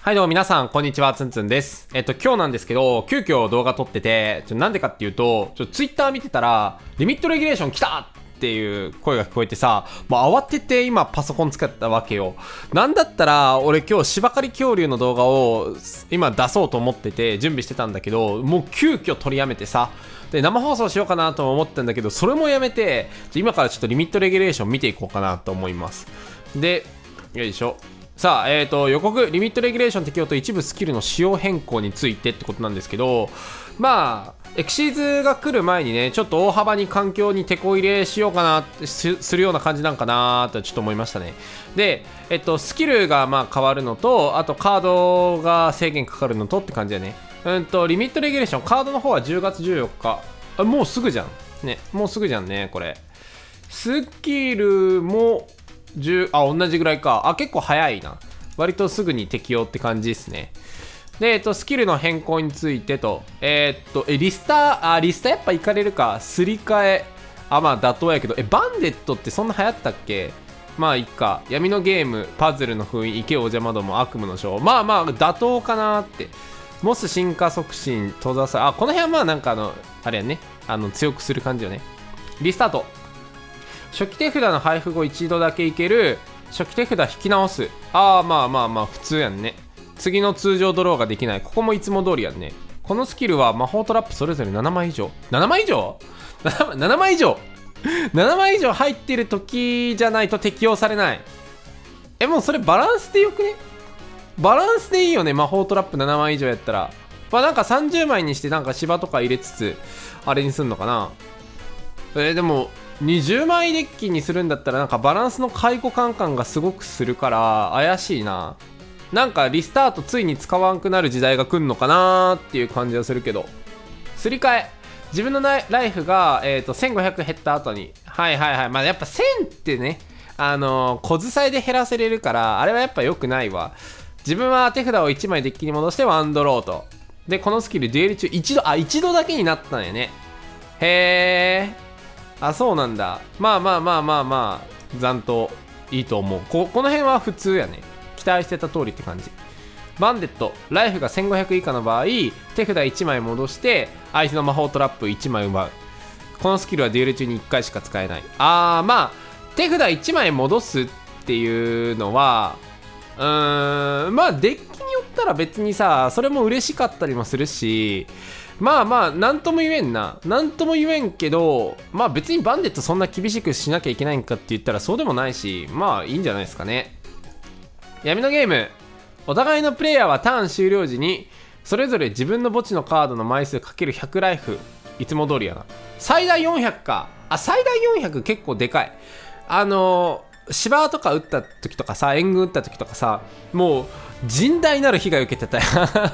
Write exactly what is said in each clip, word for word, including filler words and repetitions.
はいどうも皆さん、こんにちは、つんつんです。えっと、今日なんですけど、急遽動画撮ってて、ちょなんでかっていうと、ちょツイッター見てたら、リミットレギュレーション来たっていう声が聞こえてさ、もう慌てて今パソコン使ったわけよ。なんだったら、俺今日芝刈り恐竜の動画を今出そうと思ってて、準備してたんだけど、もう急遽取りやめてさ、で、生放送しようかなとも思ったんだけど、それもやめて、今からちょっとリミットレギュレーション見ていこうかなと思います。で、よいしょ。さあ、えーと、予告、リミットレギュレーション適用と一部スキルの仕様変更についてってことなんですけど、まあ、エクシーズが来る前にね、ちょっと大幅に環境にテコ入れしようかな、するような感じなんかなとちょっと思いましたね。で、えっと、スキルがまあ変わるのと、あとカードが制限かかるのとって感じだね。うんと、リミットレギュレーション、カードの方はじゅうがつじゅうよっか。あ、もうすぐじゃん。ね、もうすぐじゃんね、これ。スキルも、じゅうあ同じぐらいか。あ結構早いな。割とすぐに適用って感じですね。で、えっと、スキルの変更についてと、えー、っとえリスターあリスターやっぱ行かれるか。すり替えあまあ妥当やけど、えバンデットってそんな流行ったっけ。まあいっか。闇のゲーム、パズルの封印、池お邪魔ども、悪夢の章、まあまあ妥当かなって。モス進化促進、閉ざさあこの辺はまあなんかあのあれやね、あの強くする感じよね。リスタート、初期手札の配布後一度だけいける初期手札引き直す。ああまあまあまあ普通やんね。次の通常ドローができない。ここもいつも通りやんね。このスキルは魔法トラップそれぞれななまい以上。ななまい以上 ?なな 枚以上ななまい以上入ってる時じゃないと適用されない。えもうそれバランスでよくね。バランスでいいよね。魔法トラップななまい以上やったら。まあなんかさんじゅうまいにしてなんか芝とか入れつつあれにすんのかな。えー、でもにじゅうまいデッキにするんだったらなんかバランスの介護感感がすごくするから怪しいな。なんかリスタートついに使わんくなる時代が来るのかなーっていう感じはするけど。すり替え、自分のライフが、えー、とせんごひゃく減った後に、はいはいはい、まあやっぱせんってね、あのー、小伝いで減らせれるからあれはやっぱ良くないわ。自分は手札をいちまいデッキに戻してワンドローと。でこのスキルデュエル中一度あ一度だけになったんやね。へー、あそうなんだ。まあまあまあまあまあ残党いいと思う。 こ, この辺は普通やね。期待してた通りって感じ。バンデット、ライフがせんごひゃく以下の場合手札いちまい戻して相手の魔法トラップいちまい奪う。このスキルはデュエル中にいっかいしか使えない。あーまあ手札いちまい戻すっていうのはうーんまあデッキによったら別にさそれも嬉しかったりもするし、まあまあなんとも言えんな。なんとも言えんけど、まあ別にバンデットそんな厳しくしなきゃいけないんかって言ったらそうでもないし、まあいいんじゃないですかね。闇のゲーム、お互いのプレイヤーはターン終了時にそれぞれ自分の墓地のカードの枚数 かけるひゃく ライフ、いつも通りやな。最大よんひゃくか。あ最大よんひゃく結構でかい。あのー、芝とか打った時とかさ、援軍打った時とかさ、もう甚大なる被害を受けてたよ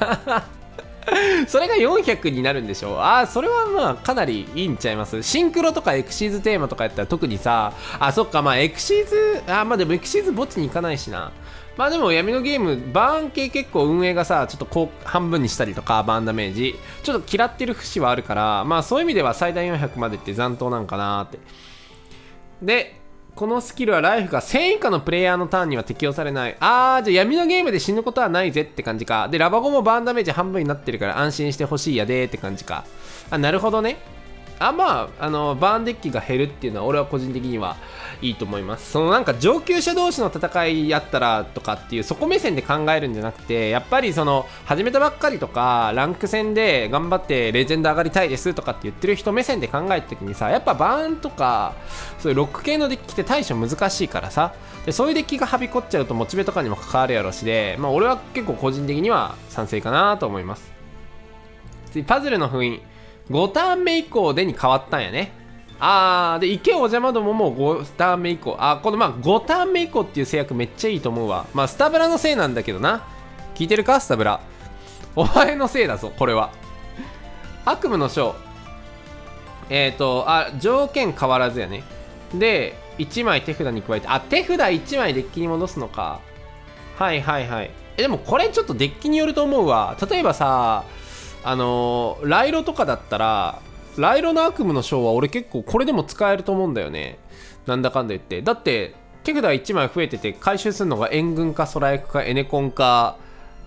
それがよんひゃくになるんでしょ。ああそれはまあかなりいいんちゃいます。シンクロとかエクシーズテーマとかやったら特にさ、あそっかまあエクシーズ、あまあでもエクシーズ墓地に行かないしな。まあでも闇のゲームバーン系結構運営がさちょっとこう半分にしたりとかバーンダメージちょっと嫌ってる節はあるから、まあそういう意味では最大よんひゃくまでって残党なんかなーって。でこのスキルはライフがせん以下のプレイヤーのターンには適用されない。あーじゃあ闇のゲームで死ぬことはないぜって感じか。でラバゴもバーンダメージ半分になってるから安心してほしいやでーって感じか。あなるほどね。あまああのバーンデッキが減るっていうのは俺は個人的にはいいと思います。そのなんか上級者同士の戦いやったらとかっていうそこ目線で考えるんじゃなくて、やっぱりその始めたばっかりとかランク戦で頑張ってレジェンド上がりたいですとかって言ってる人目線で考えた時にさ、やっぱバーンとかそういうロック系のデッキって対処難しいからさ、でそういうデッキがはびこっちゃうとモチベとかにも関わるやろしで、まあ俺は結構個人的には賛成かなと思います。次パズルの封印、ごターン目以降でに変わったんやね。あーで池お邪魔どももごターン目以降、あこのまあごターン目以降っていう制約めっちゃいいと思うわ。まあスタブラのせいなんだけどな。聞いてるかスタブラ、お前のせいだぞこれは。悪夢の章、えっ、ー、とあ条件変わらずやね。でいちまい手札に加えて、あ手札いちまいデッキに戻すのか。はいはいはい。えでもこれちょっとデッキによると思うわ。例えばさあのー、ライロとかだったらライロの悪夢の章は俺結構これでも使えると思うんだよね。なんだかんだ言って。だって手札いちまい増えてて回収するのが援軍かソラ役かエネコンか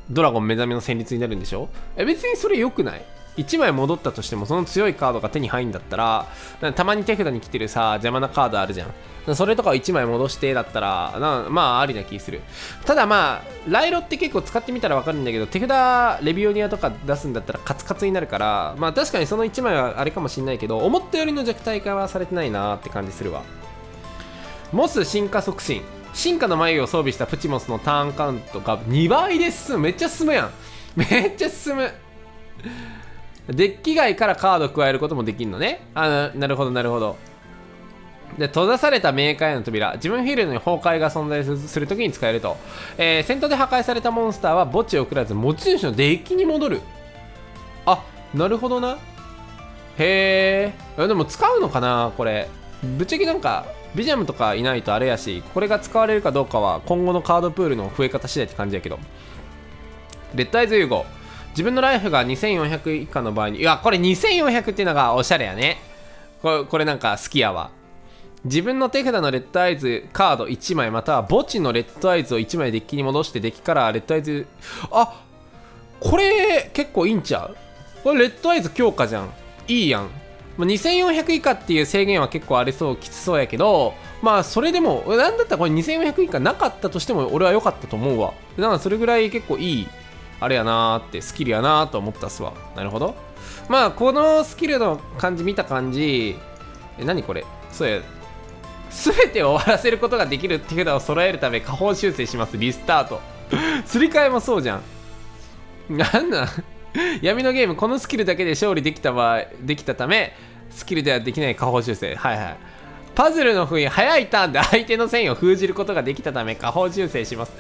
ドラゴン目覚めの戦慄になるんでしょ。え、別にそれ良くない？いちまい戻ったとしてもその強いカードが手に入るんだったら、たまに手札に来てるさ邪魔なカードあるじゃん。それとかをいちまい戻してだったらな、まあありな気する。ただまあライロって結構使ってみたら分かるんだけど、手札レビオニアとか出すんだったらカツカツになるから、まあ確かにそのいちまいはあれかもしんないけど、思ったよりの弱体化はされてないなーって感じするわ。モス進化促進、進化の眉を装備したプチモスのターンカウントがにばいで進む。めっちゃ進むやん。めっちゃ進む。デッキ外からカードを加えることもできるのね。あ、な、なるほどなるほど。で、閉ざされた冥界への扉、自分フィールドに崩壊が存在するときに使えると、えー、戦闘で破壊されたモンスターは墓地を送らず持ち主のデッキに戻る。あ、なるほどな。へえ。でも使うのかなこれ。ぶっちゃけなんかビジャムとかいないとあれやし、これが使われるかどうかは今後のカードプールの増え方次第って感じやけど。レッドアイズ融合、自分のライフがにせんよんひゃく以下の場合に、いやこれにせんよんひゃくっていうのがおしゃれやね。これ、これなんか好きやわ。自分の手札のレッドアイズカードいちまいまたは墓地のレッドアイズをいちまいデッキに戻してデッキからレッドアイズ、あ、これ結構いいんちゃう？これレッドアイズ強化じゃん。いいやん。にせんよんひゃく以下っていう制限は結構ありそう、きつそうやけど、まあそれでもなんだったらこれにせんよんひゃく以下なかったとしても俺は良かったと思うわ。なんかそれぐらい結構いいあれやなーって、スキルやなーと思ったっすわ。なるほど。まあこのスキルの感じ見た感じ、え、何これ、そうや、全てを終わらせることができる手札を揃えるため下方修正します。リスタート。すり替えもそうじゃん。なんなん闇のゲーム、このスキルだけで勝利できた場合、できたためスキルではできない下方修正。はいはい。パズルの封印、早いターンで相手の戦意を封じることができたため下方修正します。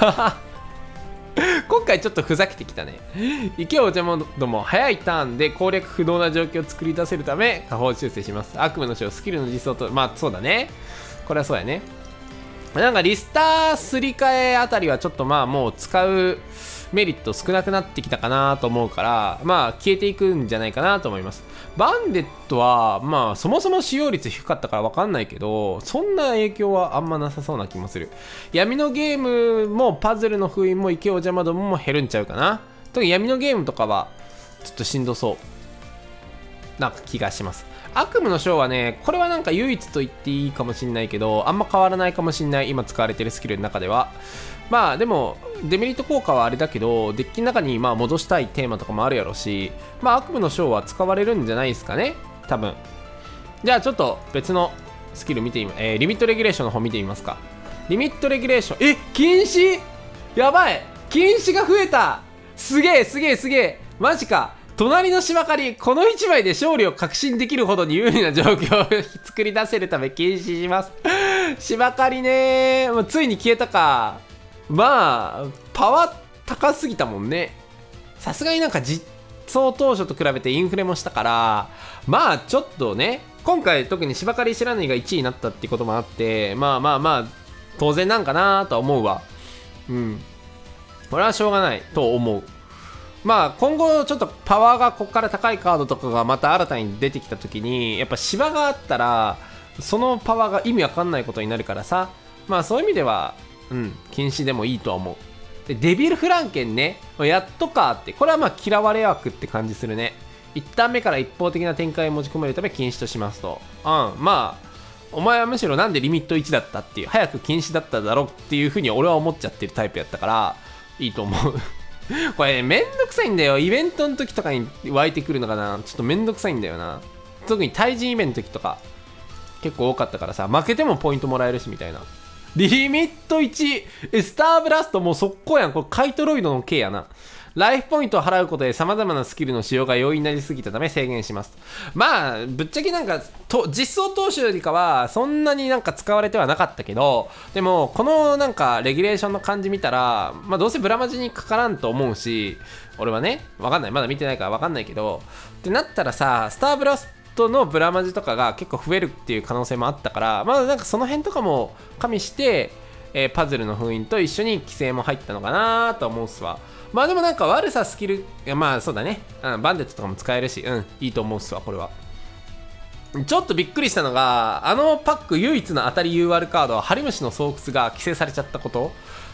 今回ちょっとふざけてきたね。池尾ジャモども、早いターンで攻略不能な状況を作り出せるため下方修正します。悪夢の章、スキルの実装と、まあそうだね、これはそうやね。なんかリスターすり替えあたりはちょっとまあもう使うメリット少なくなってきたかなと思うから、まあ消えていくんじゃないかなと思います。バンデットはまあそもそも使用率低かったから分かんないけど、そんな影響はあんまなさそうな気もする。闇のゲームもパズルの封印も池尾邪魔どもも減るんちゃうかな。特に闇のゲームとかはちょっとしんどそうな気がします。悪夢の章はね、これはなんか唯一と言っていいかもしんないけど、あんま変わらないかもしんない、今使われてるスキルの中では。まあでもデメリット効果はあれだけど、デッキの中にまあ戻したいテーマとかもあるやろし、まあ悪夢の章は使われるんじゃないですかね、多分。じゃあちょっと別のスキル見てみ、えー、リミットレギュレーションの方見てみますか。リミットレギュレーション、え、禁止、やばい、禁止が増えた。すげえすげえすげえ、マジか。隣の芝刈り、このいちまいで勝利を確信できるほどに有利な状況を作り出せるため禁止します。芝刈りねー、もうついに消えたか。まあパワー高すぎたもんね。さすがになんか実装当初と比べてインフレもしたから、まあちょっとね、今回特に芝刈り知らないがいちいになったっていうこともあって、まあまあまあ当然なんかなとは思うわ。うん、これはしょうがないと思う。まあ今後ちょっとパワーがここから高いカードとかがまた新たに出てきた時に、やっぱ芝があったらそのパワーが意味わかんないことになるからさ、まあそういう意味ではうん禁止でもいいとは思う。でデビルフランケンね、やっとかって、これはまあ嫌われ枠って感じするね。いちターン目から一方的な展開を持ち込めるため禁止としますと。うん、まあお前はむしろなんでリミットいちだったっていう、早く禁止だっただろっていう風に俺は思っちゃってるタイプやったからいいと思う。これめんどくさいんだよ。イベントの時とかに湧いてくるのかな、ちょっとめんどくさいんだよな。特に対人イベントの時とか結構多かったからさ、負けてもポイントもらえるしみたいな。リミットいち、スターブラストもう速攻やん。これカイトロイドの K やな。ライフポイントを払うことで様々なスキルの使用が容易になりすぎたため制限します。まあぶっちゃけなんかと実装当初よりかはそんなになんか使われてはなかったけど、でもこのなんかレギュレーションの感じ見たら、まあどうせブラマジにかからんと思うし、俺はね、わかんない、まだ見てないからわかんないけど、ってなったらさ、スターブラストのブラマジとかが結構増えるっていう可能性もあったから、まあなんかその辺とかも加味して、えー、パズルの封印と一緒に規制も入ったのかなと思うっすわ。まあでもなんか悪さスキル、いやまあそうだね、うん、バンデットとかも使えるし、うんいいと思うっすわこれは。ちょっとびっくりしたのが、あのパック唯一の当たり ユーアール カードはハリムシの巣窟が規制されちゃったこと。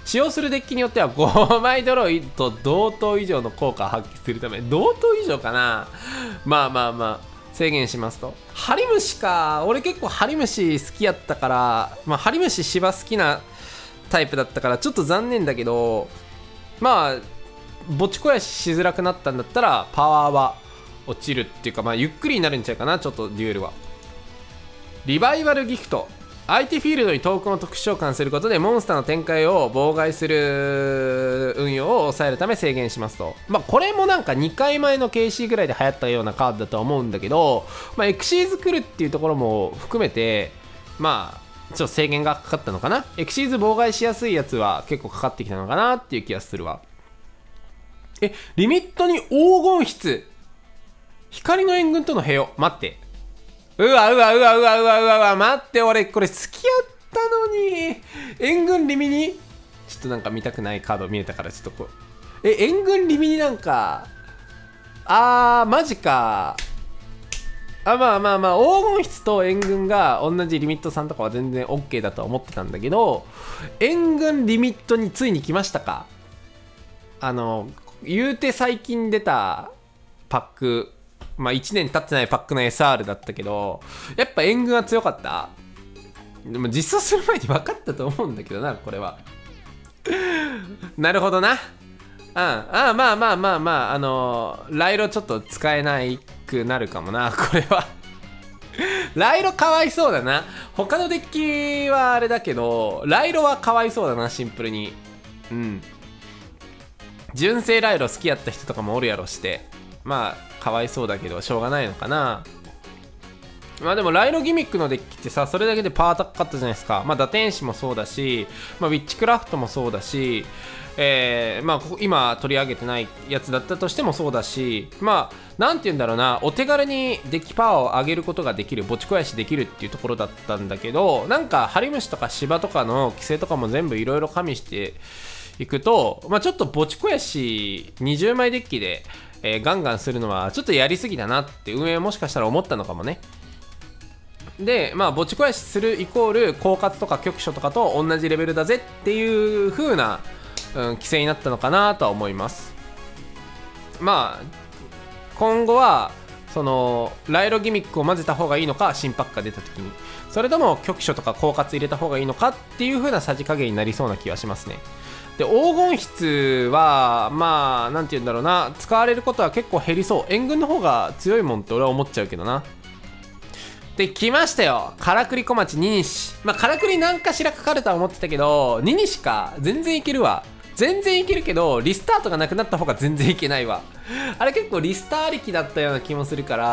使用するデッキによってはごまいドロイと同等以上の効果を発揮するため、同等以上かな、まあまあまあ制限しますと。ハリムシか、俺結構ハリムシ好きやったから、まあハリムシ芝好きなタイプだったからちょっと残念だけど、まあぼちこやししづらくなったんだったらパワーは落ちるっていうか、まあゆっくりになるんちゃうかな、ちょっとデュエルは。リバイバルギフト、相手フィールドにトークンを特殊召喚することでモンスターの展開を妨害する運用を抑えるため制限しますと。まあこれもなんかにかいまえの ケーシー ぐらいで流行ったようなカードだとは思うんだけど、まあエクシーズ来るっていうところも含めて、まあちょっと制限がかかったのかな。エクシーズ妨害しやすいやつは結構かかってきたのかなっていう気がするわ。え、リミットに黄金筆、光の援軍との併用、待って、うわうわうわうわうわうわうわ、待って、俺これ好きやったのに。援軍リミにちょっとなんか見たくないカード見えたから、ちょっとこう、え、援軍リミになんか、あーマジか。あ、まあまあまあ黄金筆と援軍が同じリミットさんとかは全然 OK だとは思ってたんだけど、援軍リミットについに来ましたか。あの言うて最近出たパック、まあいちねん経ってないパックの エスアール だったけど、やっぱ援軍は強かった。でも実装する前に分かったと思うんだけどな、これは。なるほどな。うん、ああ、まあまあまあまあ、あのー、ライロちょっと使えないくなるかもな、これは。ライロかわいそうだな。他のデッキはあれだけど、ライロはかわいそうだな、シンプルに。うん。純正ライロ好きやった人とかもおるやろして。まあ、かわいそうだけど、しょうがないのかな。まあでも、ライロギミックのデッキってさ、それだけでパワー高かったじゃないですか。まあ、打天使もそうだし、まあ、ウィッチクラフトもそうだし、えー、まあ、今取り上げてないやつだったとしてもそうだし、まあ、なんて言うんだろうな、お手軽にデッキパワーを上げることができる、ぼちこやしできるっていうところだったんだけど、なんか、ハリムシとか芝とかの規制とかも全部いろいろ加味していくと、まあ、ちょっとぼちこやしにじゅうまいデッキで、えー、ガンガンするのはちょっとやりすぎだなって運営もしかしたら思ったのかもね。で、まあ、ぼちこやしするイコール、狡猾とか局所とかと同じレベルだぜっていう風な、うん、規制になったのかなとは思います。まあ、今後は、その、ライロギミックを混ぜた方がいいのか、新パックが出た時に。それとも、局所とか狡猾入れた方がいいのかっていう風なさじ加減になりそうな気がしますね。で、黄金筆は、まあ、なんて言うんだろうな、使われることは結構減りそう。援軍の方が強いもんって俺は思っちゃうけどな。で、来ましたよ。からくり小町ににし。まあ、からくりなんかしらかかるとは思ってたけど、ににしか。全然いけるわ。全然いけるけど、リスタートがなくなった方が全然いけないわ。あれ結構リスターありきだったような気もするから、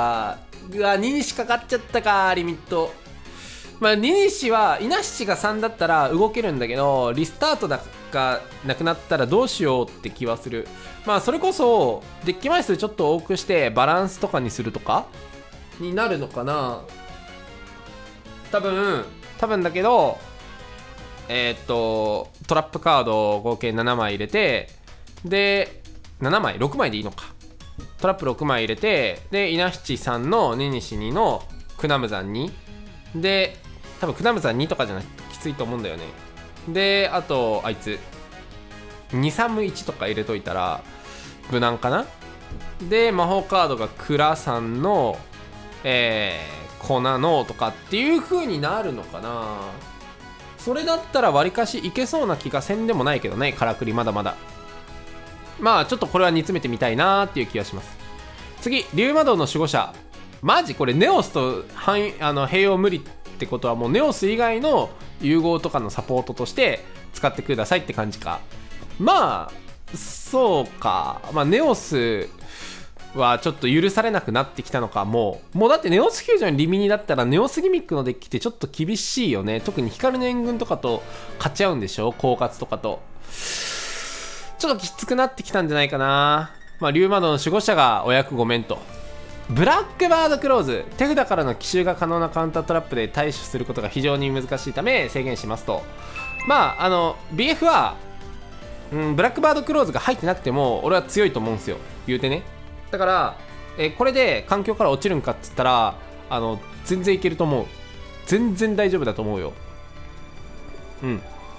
うわ、ににしかかっちゃったか、リミット。まあ、ににしは、イナシチがさんだったら動けるんだけど、リスタートがなくなったらどうしようって気はする。まあ、それこそ、デッキ枚数ちょっと多くして、バランスとかにするとかになるのかな。多分、多分だけど、えー、っと、トラップカードを合計ななまい入れて、で、ななまい ?ろく 枚でいいのか。トラップろくまい入れて、で、稲七さんのににしにのクナムザンに。で、多分クナムザンにとかじゃなくてきついと思うんだよね。で、あと、あいつ、に、さんむいちとか入れといたら、無難かな。で、魔法カードがクラさんの、えー、粉のとかっていう風になるのかな。それだったらわりかしいけそうな気がせんでもないけどね、からくりまだまだ。まあちょっとこれは煮詰めてみたいなーっていう気がします。次、竜魔道の守護者。マジこれネオスと汎あの併用無理ってことはもうネオス以外の融合とかのサポートとして使ってくださいって感じか。まあそうか。まあネオスはちょっと許されなくなってきたのか。もうもうだってネオスフュージョンリミニだったらネオスギミックのデッキってちょっと厳しいよね。特に光の援軍とかと勝っちゃうんでしょ、狡猾とかと。ちょっときつくなってきたんじゃないかな。まあ竜魔道の守護者がお役御免と。ブラックバードクローズ、手札からの奇襲が可能なカウンタートラップで対処することが非常に難しいため制限しますと。まああの ビーエフ は、うん、ブラックバードクローズが入ってなくても俺は強いと思うんですよ、言うてね。だから、えこれで環境から落ちるんかっつったら、あの全然いけると思う。全然大丈夫だと思うよ。うん。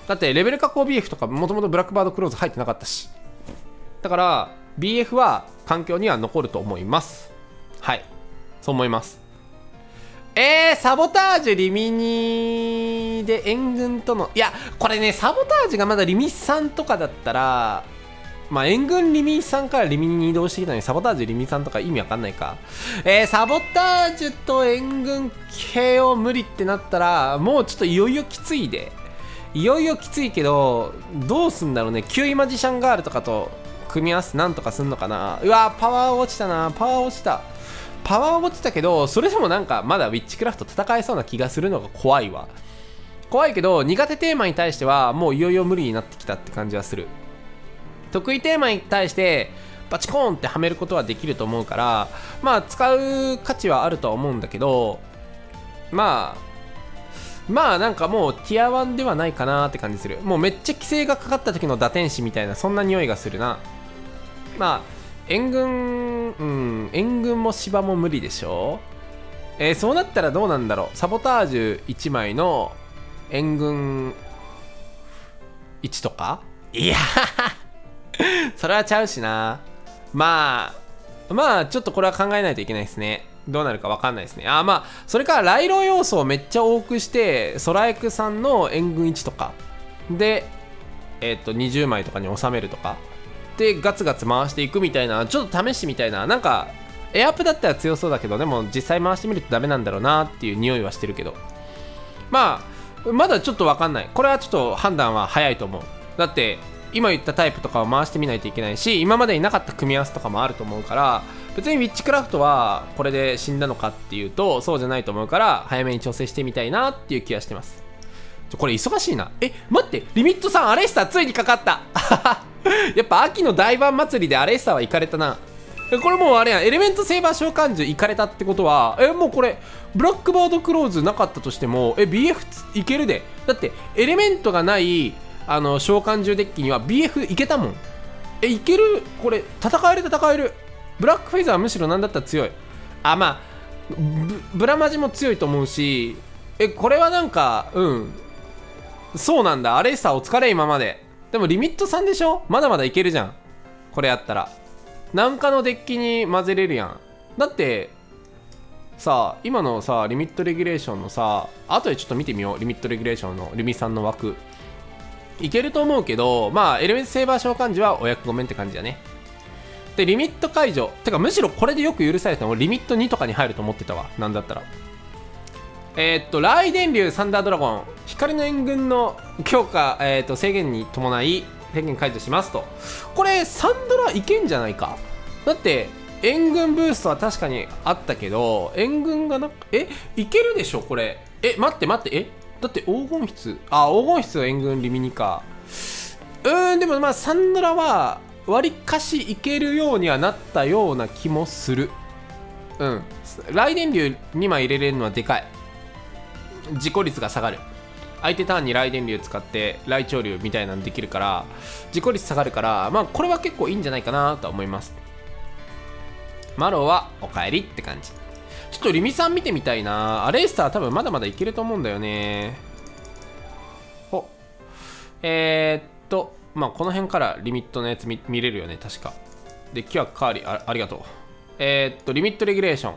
だってレベル加工 ビーエフ とかもともとブラックバードクローズ入ってなかったし、だから ビーエフ は環境には残ると思います。はい、そう思います。えー、サボタージュリミニで援軍との、いやこれね、サボタージュがまだリミさんとかだったら、まあ援軍リミさんからリミに移動してきたのにサボタージュリミさんとか意味わかんないか。えー、サボタージュと援軍系を無理ってなったらもうちょっといよいよきついで、いよいよきついけどどうすんだろうね。キューイマジシャンガールとかと組み合わせてなんとかすんのかな。うわパワー落ちたな、パワー落ちたパワー落ちたけど、それでもなんかまだウィッチクラフト戦えそうな気がするのが怖いわ。怖いけど苦手テーマに対してはもういよいよ無理になってきたって感じはする。得意テーマに対してバチコーンってはめることはできると思うから、まあ使う価値はあるとは思うんだけど、まあまあなんかもうティアワンではないかなって感じする。もうめっちゃ規制がかかった時の打天使みたいなそんな匂いがするな。まあ援軍、うん、援軍も芝も無理でしょ。えー、そうなったらどうなんだろう。サボタージュいちまいの援軍いちとか、いやそれはちゃうしな。まあまあちょっとこれは考えないといけないですね。どうなるか分かんないですね。あ、まあそれからライロ要素をめっちゃ多くしてソラエクさんの援軍いちとかでえっとにじゅうまいとかに収めるとかでガツガツ回していくみたいな、ちょっと試してみたいな。なんかエアップだったら強そうだけど、でも実際回してみるとダメなんだろうなっていう匂いはしてるけど、まあまだちょっと分かんない。これはちょっと判断は早いと思う。だって今言ったタイプとかを回してみないといけないし、今までになかった組み合わせとかもあると思うから、別にウィッチクラフトはこれで死んだのかっていうとそうじゃないと思うから、早めに調整してみたいなっていう気がしてます。これ忙しいな。え待って、リミットさんアレッサついにかかったやっぱ秋の大盤祭りでアレッサは行かれたな。これもうあれやん、エレメントセーバー召喚獣行かれたってことは、えもうこれブラックバードクローズなかったとしてもえ ビーエフ いけるで。だってエレメントがないあの召喚獣デッキには ビーエフ いけたもん。えいける、これ戦える戦える。ブラックフェイザーはむしろなんだったら強い。あまあ ブ, ブラマジも強いと思うし、えこれはなんかうんそうなんだ。アレッサお疲れ今まで。でもリミットさんでしょ、まだまだいけるじゃん。これやったらなんかのデッキに混ぜれるやん。だってさあ今のさリミットレギュレーションのさ、後でちょっと見てみよう。リミットレギュレーションのリミさんの枠いけると思うけど、まあエレメントセーバー召喚時はお役御免って感じだね。でリミット解除てかむしろこれでよく許されたのリミットにとかに入ると思ってたわ。なんだったらえー、っと雷電竜サンダードラゴン光の援軍の強化、えー、っと制限に伴い制限解除しますと。これサンドラいけんじゃないか。だって援軍ブーストは確かにあったけど援軍がなくえいけるでしょこれ。え待って待って、えだって黄金筆、あ黄金筆は援軍リミニか。うーんでもまあサンドラはわりかしいけるようにはなったような気もする。うん雷電竜にまい入れれるのはでかい。自己率が下がる。相手ターンに雷電竜使って雷鳥竜みたいなのできるから自己率下がるから、まあこれは結構いいんじゃないかなとは思います。マロはおかえりって感じ。ちょっとリミさん見てみたいな。アレイスター多分まだまだいけると思うんだよね。ほえー、っとまあこの辺からリミットのやつ 見, 見れるよね確か。でキュアカーリ あ, ありがとう。えー、っとリミットレギュレーション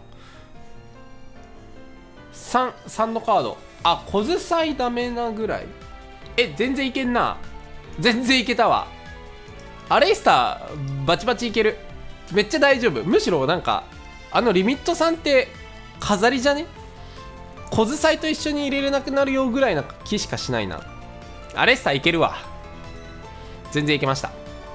さん、さんのカード。あ、小遣いダメなぐらい。え、全然いけんな。全然いけたわ。アレイスター、バチバチいける。めっちゃ大丈夫。むしろなんか、あのリミットさんって飾りじゃね？小遣いと一緒に入れれなくなるよぐらいな気しかしないな。アレイスターいけるわ。全然いけました。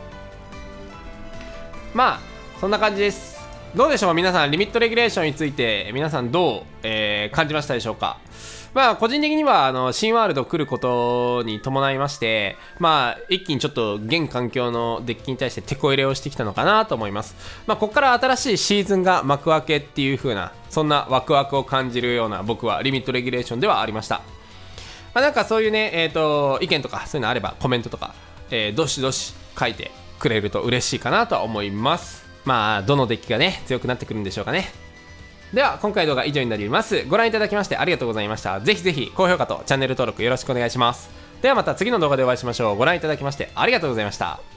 まあ、そんな感じです。どうでしょう皆さん、リミットレギュレーションについて皆さんどう、えー、感じましたでしょうか。まあ個人的にはあの新ワールド来ることに伴いまして、まあ一気にちょっと現環境のデッキに対してテこ入れをしてきたのかなと思います。まあここから新しいシーズンが幕開けっていう風な、そんなワクワクを感じるような僕はリミットレギュレーションではありました。まあ、なんかそういうね、えっと意見とかそういうのあればコメントとか、えー、どしどし書いてくれると嬉しいかなとは思います。まあどのデッキがね強くなってくるんでしょうかね。では今回の動画は以上になります。ご覧いただきましてありがとうございました。ぜひぜひ高評価とチャンネル登録よろしくお願いします。 ではまた次の動画でお会いしましょう。ご覧いただきましてありがとうございました。